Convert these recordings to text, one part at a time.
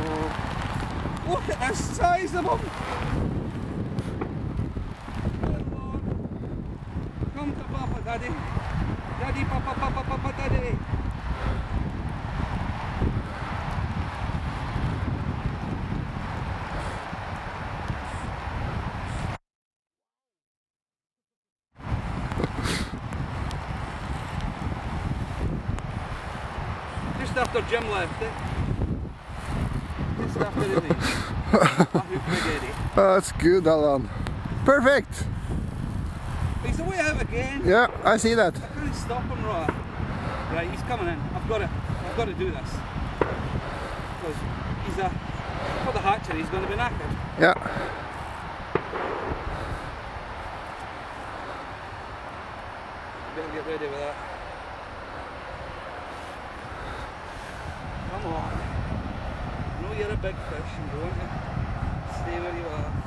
Look at the size of them! Come to Papa, Daddy. Daddy, Papa, Papa, Papa, Daddy. Just after Jim left it. Just after the That's good, Alan. Perfect! He's away out again. Yeah, I see that. I can't stop him, right? Right, he's coming in. I've got to do this. Because he's for the hatchery, he's going to be knackered. Yeah. Better get ready with that. Come on. I know you're a big fish and you want to stay where you are.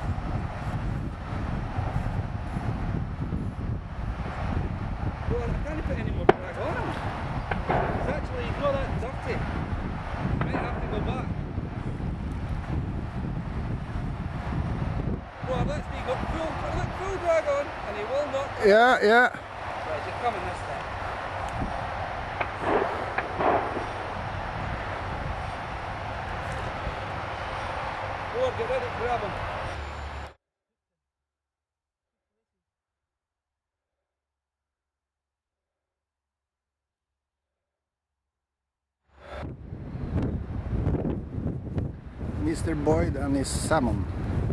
Well, I can't put any more drag on him. It's actually, he's not that dirty. You might have to go back. Well, let's me go full drag on and he will not. Yeah, yeah. Right, you're coming this time. Go on, get ready to grab him. Mr. Boyd and his salmon.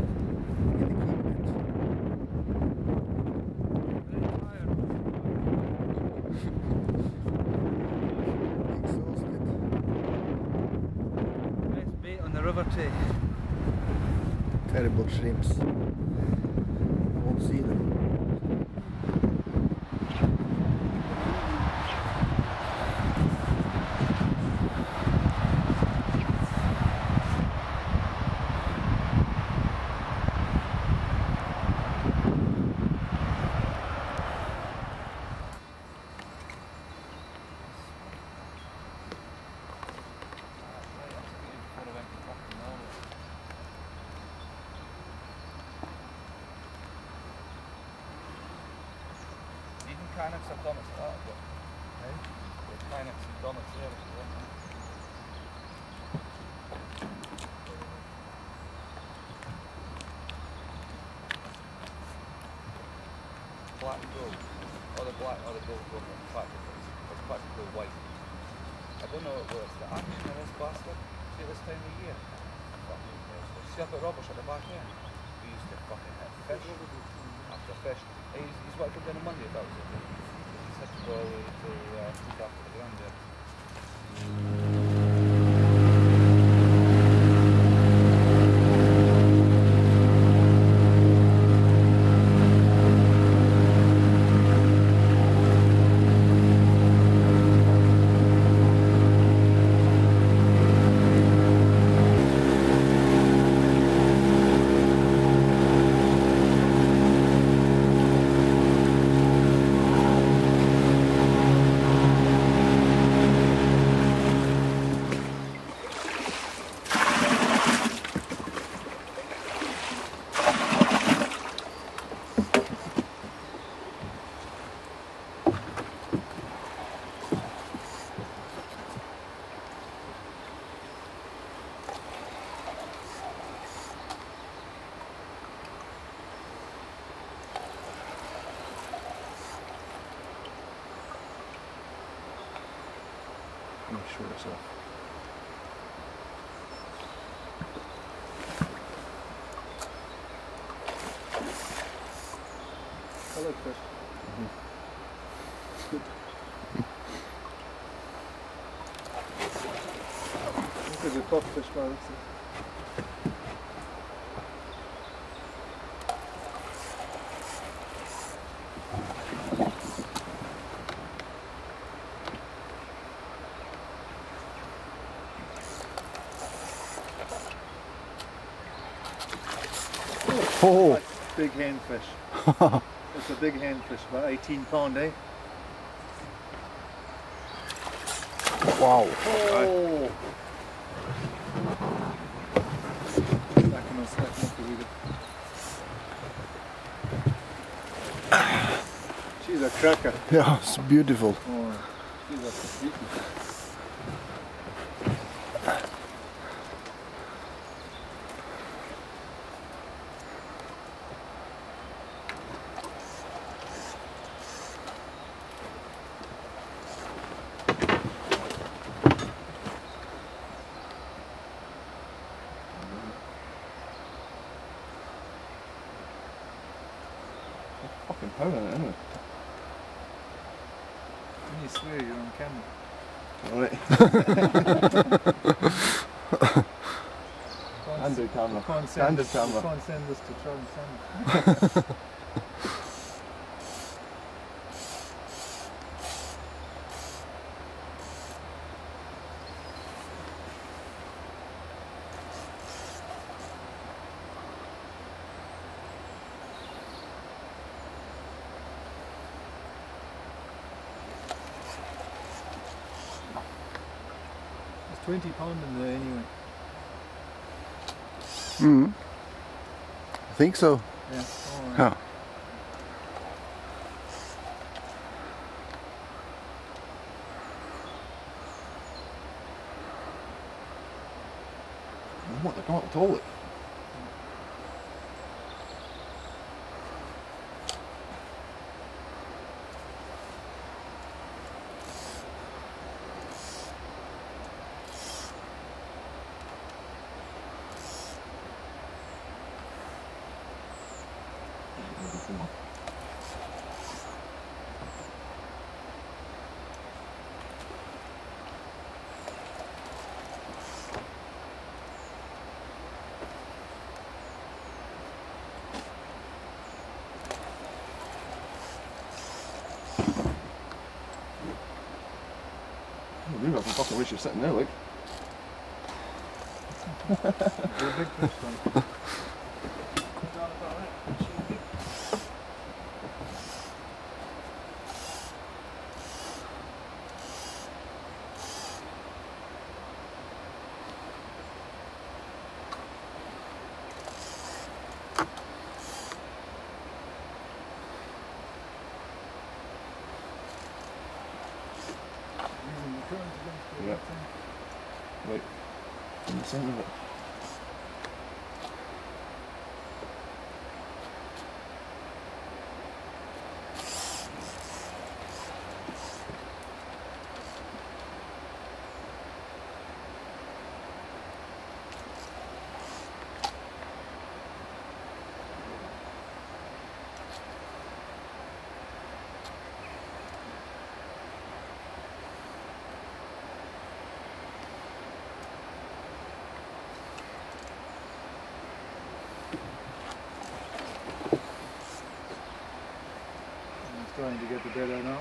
Best bait on the river tray. Terrible shrimps. Won't see them. Kinnaird October started, but Kinnaird October service as well. Black and gold, or the black or the gold one, it's practically white. I don't know what it's the action of this bastard. See this time of year? Fucking useless. See up at Robert's at the back end? We used to fucking hit fish after fish. He's what I could do on a Monday if that was it. He's had to go away to look after the granddad. Make sure it's off. I like fish. It's good. This is a tough fish, man. Oh! That's big henfish. It's a big henfish, about 18 pound, eh? Wow! Oh! cracker. Yeah, it's beautiful. Oh, see, that's beautiful. Fucking powder in it, isn't it? When you swear, you're on camera. Alright. Candid camera. Candid camera. You can't send this to Charlie Sanders. There's 20 pound in there anyway. Mm. I think so. Yeah. All right. Yeah. What? They come up the toilet. I can fucking wish you're sitting there, like. You're a big fish, man. Yeah. Right. In the centre of it. Trying to get the bed out now.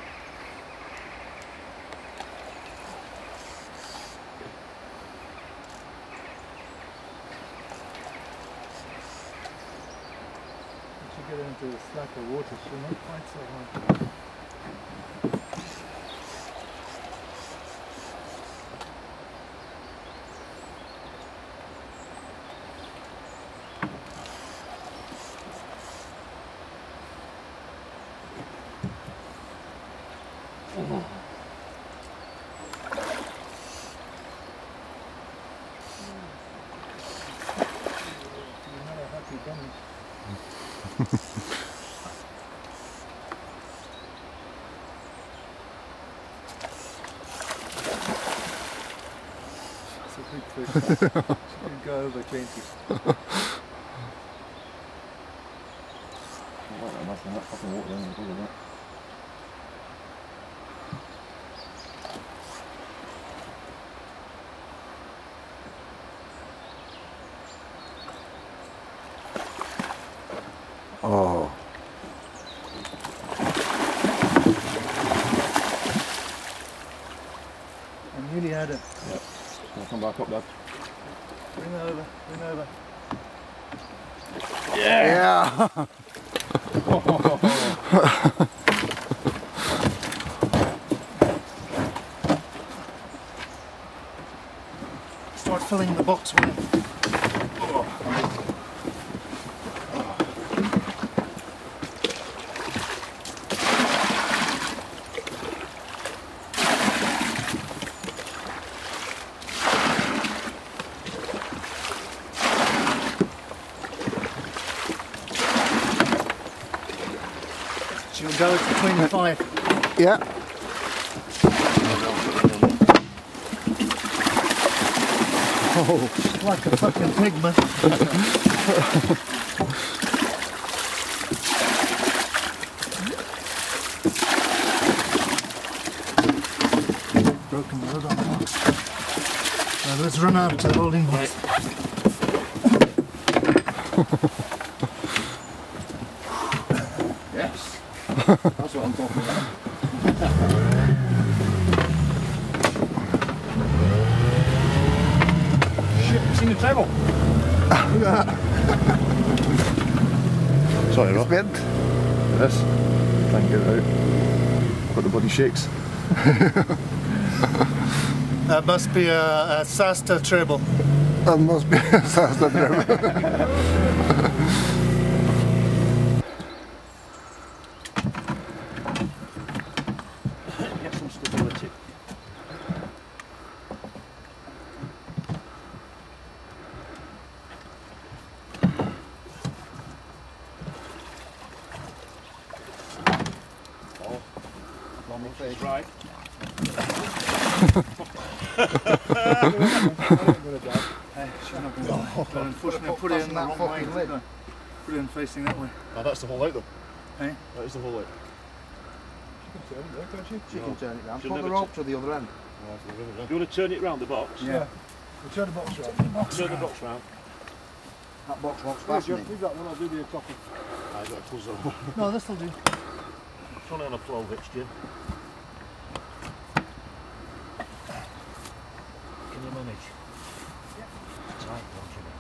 Once you get into the slack of water, it's not quite so hard. It's a big fish. She can go over 20. That fucking water in the that. Oh. I nearly had it. Yep. I'll come back up there. Bring over, bring over. Yeah! Start filling the box with it. go between the 5. Yeah. Oh, like a fucking pig, man. Broken the lid on that. Now let's run out to the holding box. Yes. That's what I'm talking about. Shit, you seen the treble? Look at that. Sorry, It's Rob. bent. Yes. Try and get it out. But the body shakes. That must be a Sasta treble. That must be a Sasta driver. Get some stability. It's Right. Unfortunately, I put it in that wrong way. Put it in facing that way. Oh, that's the whole out though. Hey? That is the whole out. She can turn it round. She'll Put the never rope to the other end. You want to turn it round the box? Yeah. We'll turn the box round. Turn the box round. That box wants Leave fastening. that one, I'll do the top of. I got to close that one. No, this'll do. It's only on a 12 Jim. Can you manage? Yeah. Tight, don't you?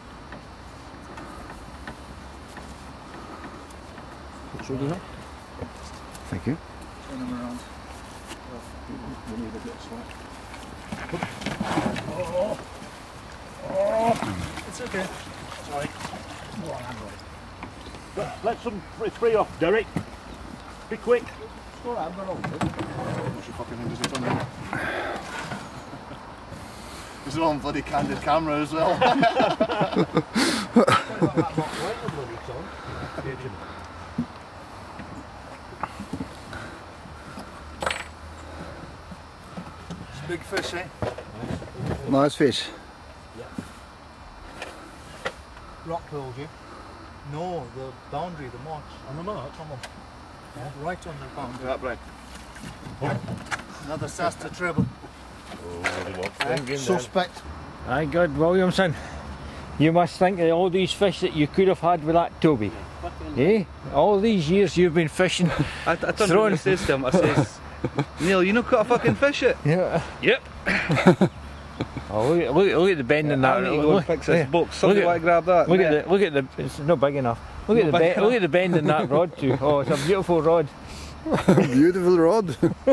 Should we do that? Thank you. Turn them around. We need a bit of slack. It's okay. Sorry. Let some free off, Derek. Be quick. It's alright, I'm not on it. What's your fucking hand? Is it on there? It's on bloody candid camera as well. It's a big fish, eh? Nice fish. Rock told you. No, the boundary, the march. On the mark? Come on. Yeah, right on the boundary. That bread. Another Sasta treble. Suspect. Aye, good, Williamson. You must think of all these fish that you could have had with that Toby. Eh? All these years you've been fishing. I don't know what I says to him. I says, Neil, you know cut a fucking fish it? Yeah. Yep. Oh, look at the bend in that. I need to go and fix this box. Somebody want to grab that. Look at the. It's not big enough. Look at the bend in that rod too. Oh, it's a beautiful rod. Beautiful rod.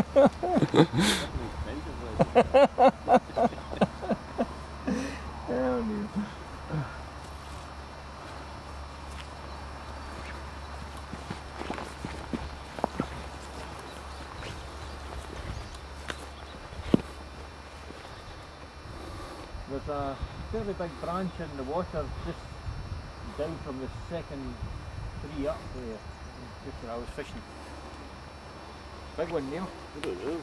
There's a fairly big branch in the water just down from the second tree up there, just where I was fishing. Big one, Neil. I don't know.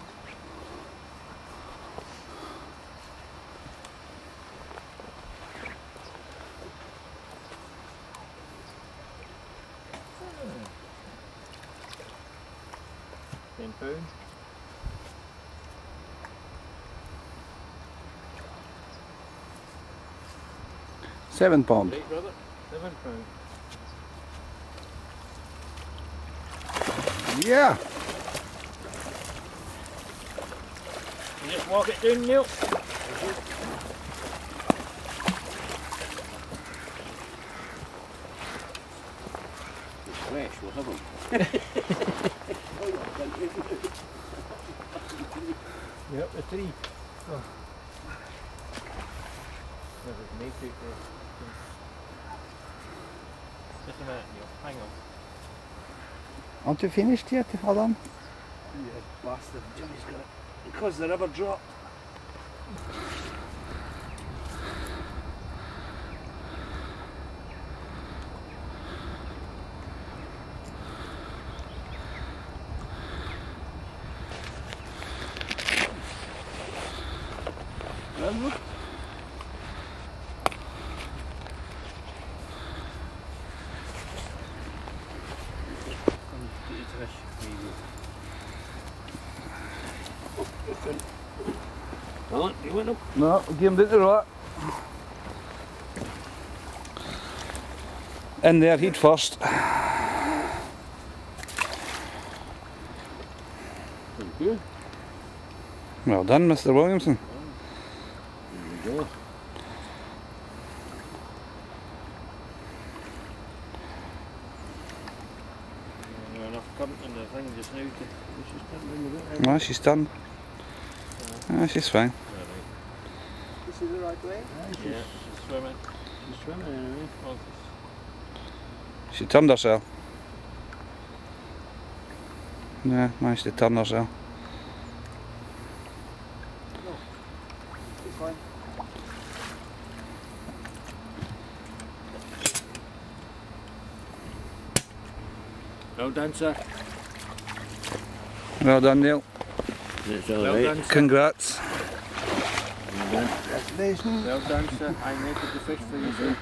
£10. £7. Right, brother? £7. Yeah. You just walk it down, Neil. Fresh, we'll have them. Yep, the tree. Oh. There's his mate out there. Just a minute, Neil. Hang on. Aren't you finished yet, Adam? Yeah, bastard. Jimmy's got it. Because the river dropped. Railroad. You went up. No, give him the right. In there, he'd first. Thank you. Well done, Mr. Williamson. There you go. Enough current in the thing just now to she's turned in the bit. Well, she's done. She's fine. This is the right way? Yeah, she's swimming. She's swimming anyway. Well, She turned herself. Yeah, managed to turn herself. It's fine. well done, sir. Well done, Neil. It's Well alright. done, sir. Congrats. Well done. Congratulations. Well done, sir. I netted the fish for you, sir.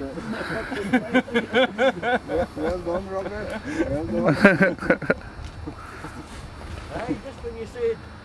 Well done, Robert. Well done. Aye, just when you said